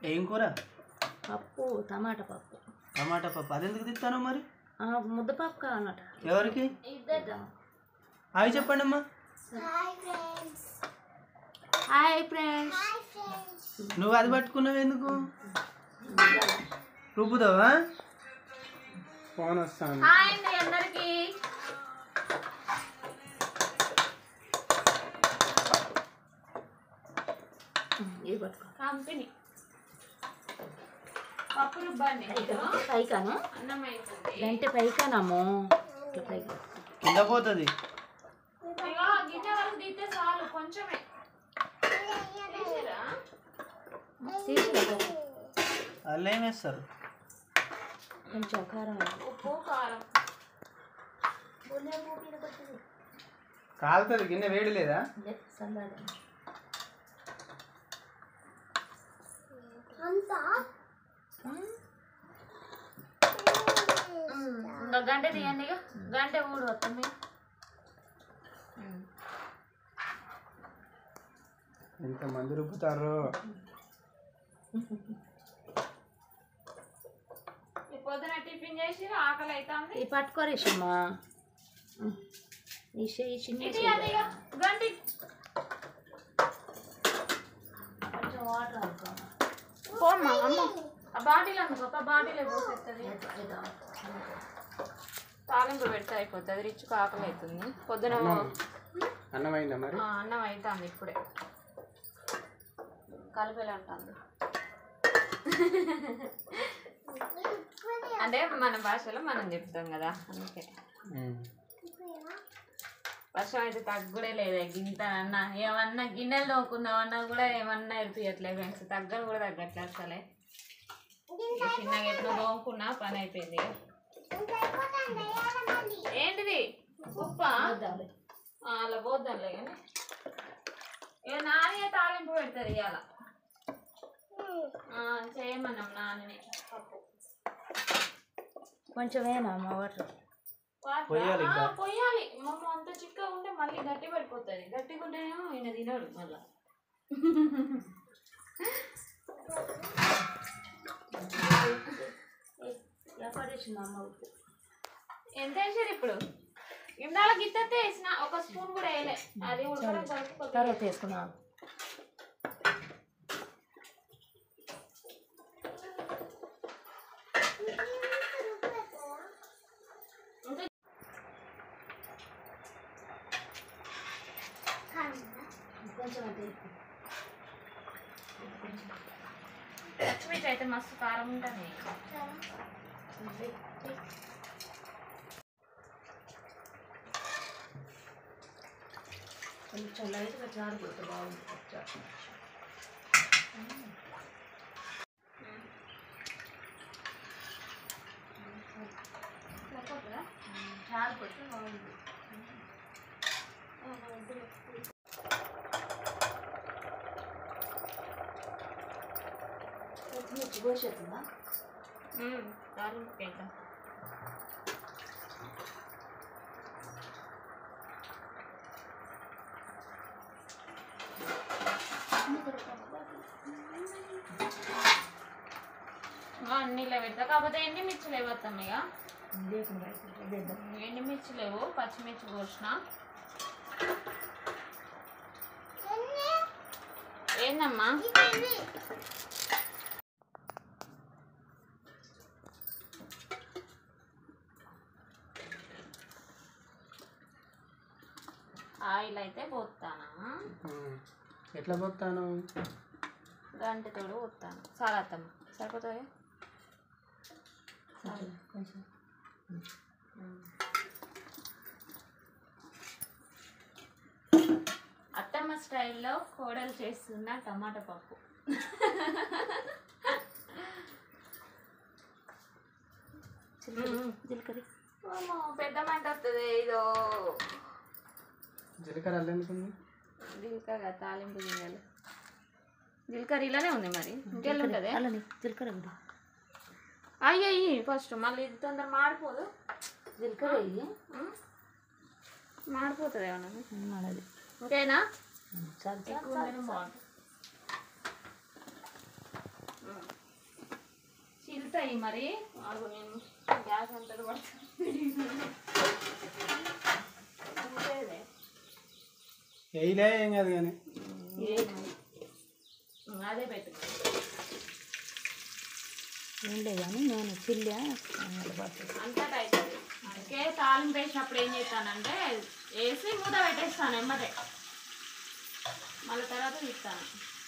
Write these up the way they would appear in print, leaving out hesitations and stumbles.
ఏం కూర? పప్పు, టమాటా పప్పు. టమాటా పప్పు. అదెందుకు తింటాను మరి? ముద్దపప్పు కావాలన్నమాట. ఎవరికి? అవి చెప్పండి అమ్మా. Hi friends. నువ్వు అది పట్టుకున్నావు ఎందుకు? రుబ్బుతావా? ఫోన్ వస్తాను. హాయ్ అండి అందరికి. ఇది పట్టుకో. కంపెనీ పప్పు రుబ్బండి. పైకాను అన్నం అవుతుంది. గంటే పైకానమ్మో. ఇట్లా పైకి కింద పోతుంది. ఇగో గిన్నె వరకు తీస్తే చాలు, కొంచెమే తీసిరా. అల్ల ఏం వేస్తారు? కొంచెం కారం, ఉప్పు, కారం. కాలుతుంది. గిన్నె వేడి లేదా? ఇంకా గంట తీయండి. ఇక గంట ఊడు వస్తుంది. ఎంతమంది రుబ్బుతారు? పొద్దున టిఫిన్ చేసి ఆకలి అవుతుంది. ఇది పట్టుకోరేసమ్మా. ఈ చిన్న గంటి కొంచెం వాటర్ అనుకో. పోమ్మా అమ్మ. ఆ బాటిల్ అనుకో, ఒక బాటిల్ పోసేస్తుంది. తాలింపు పెడితే అయిపోతుంది. రిచ్చుకు ఆకలి అవుతుంది. పొద్దున అన్నం అయిందా మరి? అన్నం అవుతుంది ఇప్పుడే. కలిపేలా ఉంటుంది అంటే మన భాషలో మనం చెప్తాం కదా, అందుకే. వర్షం అయితే తగ్గుడే లేదా. గింత అన్న ఏమన్నా గిన్నెలు తోకున్నామన్నా కూడా ఏమన్నా ఎరిపియట్లేదు ఫ్రెండ్స్. తగ్గలు కూడా తగ్గట్లేదు అసలే. చిన్నగా ఎట్లా తోముకున్నా పని అయిపోయింది. ఏంటిది? ఉప్ప అలా పోద్దాంలే. కానీ ఇక నానే తాలింపు పెడతారు ఇవాళ. చేయమన్నాం నాన్నని. పప్పు కొంచెం వేయనమ్మా వాటర్. పొయ్యాలి. మమ్మ అంత చిక్కగా ఉంటే మళ్ళీ గట్టి పడిపోతుంది. గట్టిగా ఉంటేనేమో ఈయన తినడు మళ్ళా. ఎంత వేసారు ఇప్పుడు? ఇందాల గిత్తతే వేసిన, ఒక స్పూన్ కూడా వేయలే. అది ఉడకడం తర్వాత వేసుకున్నాం. కొంచెం అంటే పచ్చిమిర్చి అయితే మస్తు కారం ఉంటుంది. కొంచెం లైట్గా చారు కొడితే బాగుంటుంది. చారు కొడితే బాగుంటుంది. పచ్చిమిర్చి కోసేస్తుందా? తాలింపు వేద్దాం. అన్నీలో పెడతా. కాకపోతే ఎండిమిర్చి లేవత్తాం. ఇక ఎండిమిర్చి లేవు, పచ్చిమిర్చి కోసిన. ఏందమ్మా? ఆయిల్ అయితే పోతానా? ఎట్లా పోతాను? గంటతోడు పోతాను. చాలా అత్తమ్మ సరిపోతుంది. అత్తమ్మ స్టైల్లో కోడలు చేస్తున్న టమాటా పప్పు. జీలకర్ర పెద్ద మంట వస్తుంది. ఇదో జీలకర్ర అల్లెందుకుంది? జీలకర్ర తాలింపు గింజలు. జీలకర్ర ఇలానే ఉంది. మరి ఇంకెళ్ళి ఉంటుంది. అలానే జీలకర్ర కూడా అయ్యి ఫస్ట్ మళ్ళీ ఇది తొందర మాడిపోదు. జీలకర్ర మాడిపోతుంది ఏమన్నా. మాడది ఇంకైనా చాలా ఎక్కువ బాగుంటుంది. ఉడుకుతాయి మరి. ఆగు, నేను గ్యాస్ అంతటి పడుతుంది. వేయలే ఏం కాదు కానీ అదే పెట్టు. ఏం లేదు కానీ నేను పిల్ల అంతా అవుతుంది. అందుకే తాలింపు వేసినప్పుడు ఏం చేస్తానంటే వేసి మూత పెట్టేస్తాను ఎమ్మటే, మళ్ళీ తర్వాత తీస్తాను.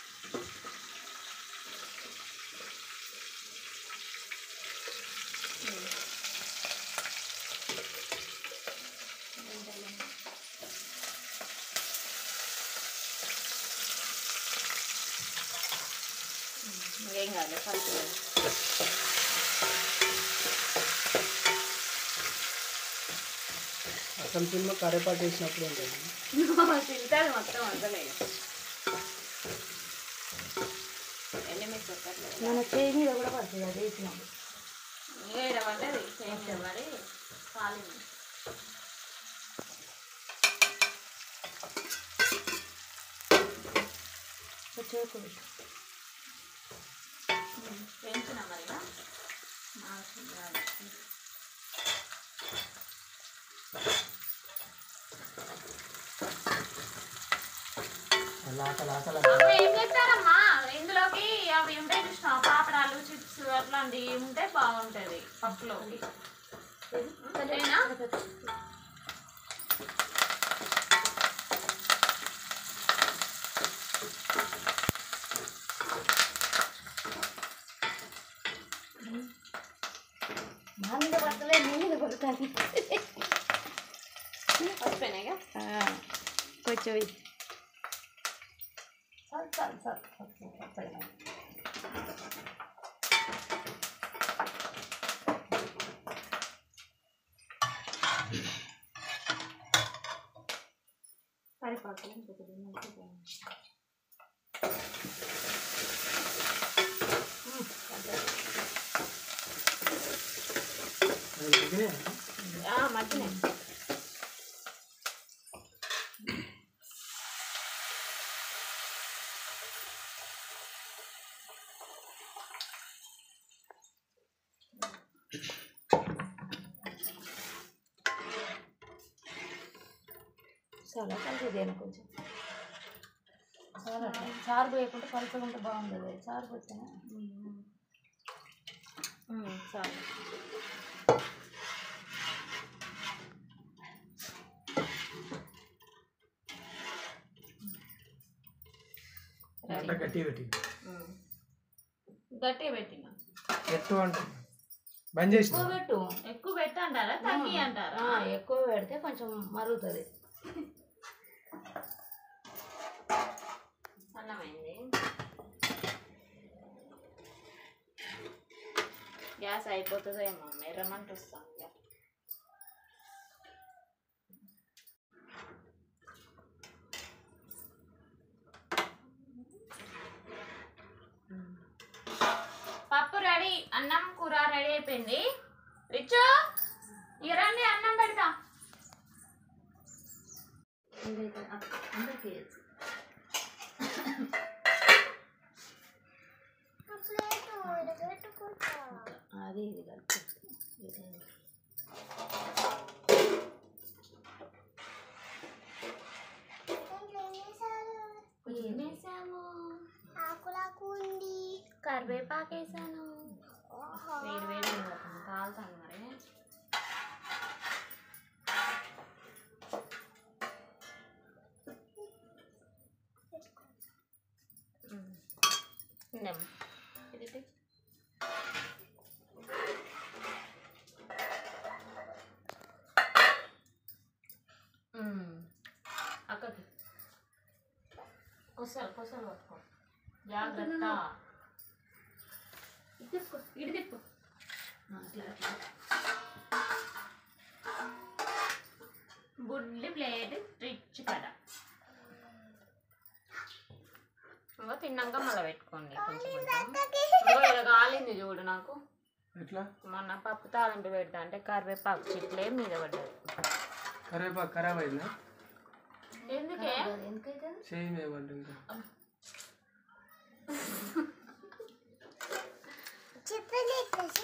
ఏం కాదు కలిపి అసలు సినిమా కరేపాటు వేసినప్పుడు ఉంటుంది. తింటారు మొత్తం అంతలేదు. ఎండిమిర్చి ఒక్కట్లేదు మన చేయి మీద కూడా పడుతుంది అది వేసినాము. వేయడం అంటే చేయి మీద పడి కాలింది. పెంచిన మరి ఏం చేస్తారమ్మా ఇందులోకి? అవి ఉంటాయి చూసిన పాపడాలు, చిప్స్ అట్లాంటివి ఉంటే బాగుంటుంది పప్పులోకి. నా మీద పడతలే, నీ మీద పడతాను. వచ్చిపోయినాయిగా కొంచెం చాలు చాలు చాలు. మధ్యనే చాలా కలిసేదేనా కొంచెం చాలా చారు పోయకుండా పలుచకుంటే బాగుండదు. చారు పోతేనే చాలు. గట్టిగా పెట్టి గట్టిగా పెట్టిన ఎక్కువ అంటుంది. బంద్ చేసి ఎక్కువ పెట్టు. ఎక్కువ పెట్టంటారా తగ్గి అంటారా? ఎక్కువ పెడితే కొంచెం మరుగుతుంది. అన్నమైంది. గ్యాస్ అయిపోతుందో ఏమో మెర్రమంట వస్తాం. పప్పు రెడీ, అన్నం కూర రెడీ అయిపోయింది. రిచు ఇరండి అన్నం పెడతా. అందరికీ అది ఇది కలిపి ఏం వేసాము? ఆకులాకు ఉంది, కరివేపాకు వేసాను. వేడి వేడి కాలుతాను మరి. ఇది అక్కకి కొసలు కొసలు పట్టుకో జాగ్రత్త. తిప్పు ఇటు తిప్పు. బుడ్డి ప్లేట్ రిచ్ కదా. ఇంకా తిన్నాక మళ్ళీ పెట్టుకోండి. కొంచెం కాలింది చూడు నాకు. ఎట్లా మొన్న పప్పు తాలింపు పెడతా అంటే కరివేపాకు చిట్లే మీద పడ్డది. కరివేపాకు ఖరాబ్ అయిందా? ఎందుకే ఎందుకైతే సేమ్ ఏమంటుంది ఇంకా చెప్పలేదు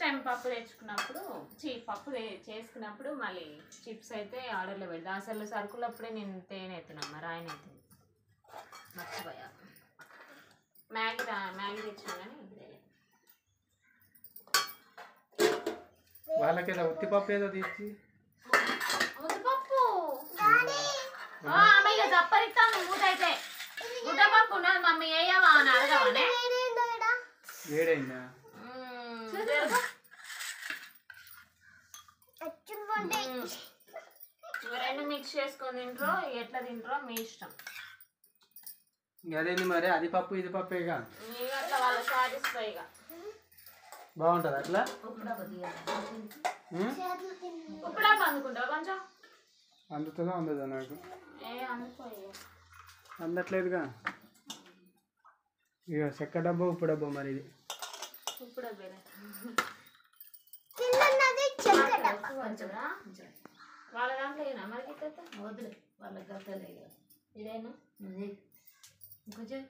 టైం పప్పు తెచ్చుకున్నప్పుడు పప్పు చేసుకున్నప్పుడు మళ్ళీ చిప్స్ అయితే ఆర్డర్లో పెడతా. అసలు సరుకులప్పుడే నేను తేనె ఎత్తున్నాను, మరి ఆయన ఎత్తింది మర్చిపోయా. మ్యాగీ తెచ్చినా కానీ వాళ్ళకి ఏదో ఉత్తిపప్పు ఏదో తీసి ముద్దపప్పు అమ్మ ఇక జప్పరిస్తాను. మూతైతే ముద్దపప్పు ఉన్నది మమ్మీ వేయవా అని అడగవనే. వేడైందా? రెండు మిక్స్ చేసుకొని తింటారో ఎట్లా తింటారో మీ ఇష్టం. అదేంది మరి, అది పప్పు ఇది పప్పేగా, మీరు అట్లా వాళ్ళ సాటిస్ఫైగా బాగుంటుంది అట్లా. ఇప్పుడే అందుకుంటావా కొంచెం? అందుతుందో అందదో నాకు అందుకోయి అందట్లేదుగా. ఇక చెక్క డబ్బా ఉప్పు డబ్బా మరి ఇది. ఇప్పుడు వాళ్ళ దాంట్లో అయినా మరి వద్దులే వాళ్ళకి గతలే ఇదేనా కొంచెం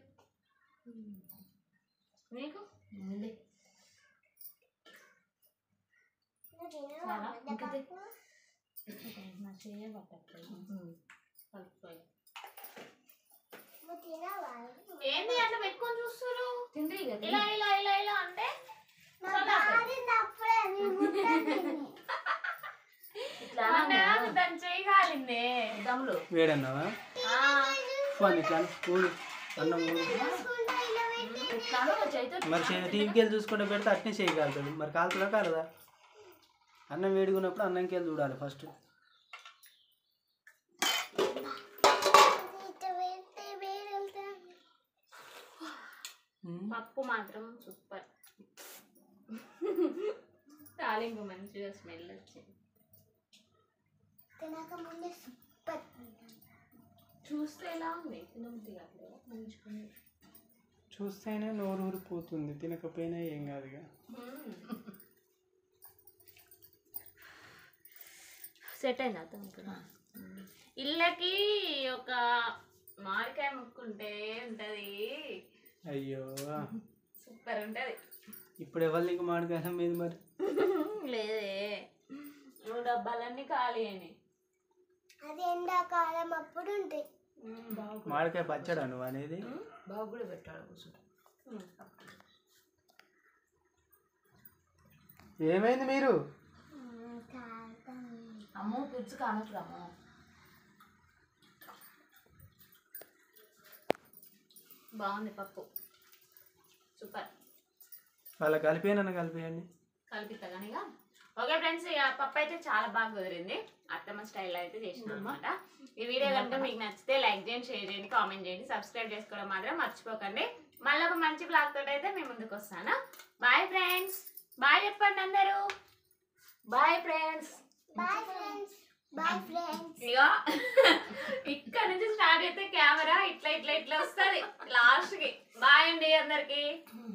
నీకు ఏంది అట్లా పెట్టుకొని చూస్తారు? తింటే ఇలా ఇలా ఇలా ఇలా అంటే దాన్ని చేయగాలిందే దమ్ములు వేడన్నావా? ఇట్లా కూడు అన్నం మరి టీవీకి వెళ్ళి చూసుకుంటే పెడితే అట్నే చేయగలుగుతుంది. మరి కాలుతుందా కాలదా? అన్నం వేడుకున్నప్పుడు అన్నంకి వెళ్ళి చూడాలి ఫస్ట్. పప్పు మాత్రం సూపర్. తాలింపు మంచిగా స్మెల్ వచ్చింది. చూస్తే ఎలా ఉంది? తినబుద్ధి కాదు మంచిగా చూస్తేనే నోరు ఊరిపోతుంది, తినకపోయినా ఏం కాదుగా. సెట్ అయింది అతను. ఇళ్ళకి ఒక మామిడికాయ ముక్కుంటే ఉంటది. అయ్యో సూపర్ ఉంటది. ఇప్పుడు ఎవరు నీకు మామిడికాయ మీద మరి? లేదే, 3 డబ్బాలన్నీ ఖాళీ అని. అది ఎండాకాలం అప్పుడు ఉంటాయి. మామిడికాయ పచ్చడా నువ్వు అనేది? బాగు కూడా పెట్టాడు కూర్చో. ఏమైంది మీరు? అమ్మో పిచ్చి కానట్లమ్మో. బాగుంది పప్పు, సూపర్. వాళ్ళ కలిపేనన్న కలిపేయండి. కలిపిస్తా కానీ ఇక ఓకే ఫ్రెండ్స్, ఇక పప్పు అయితే చాలా బాగా కుదిరింది. అత్తమ్మ స్టైల్లో అయితే చేసినాం అనమాట. ఈ వీడియో కనుక మీకు నచ్చితే లైక్ చేయండి, షేర్ చేయండి, కామెంట్ చేయండి, సబ్స్క్రైబ్ చేసుకోవడం మాత్రం మర్చిపోకండి. మళ్ళీ ఒక మంచి బ్లాగ్ తోటి అయితే మేము ముందుకు వస్తాను. బాయ్ ఫ్రెండ్స్, బాయ్ చెప్పండి అందరూ. Bye friends. ఇక ఇక్కడ నుంచి స్టార్ట్ అయితే కెమెరా ఇట్లా ఇట్లా ఇట్లా వస్తుంది లాస్ట్కి. బాయ్ అండి అందరికి.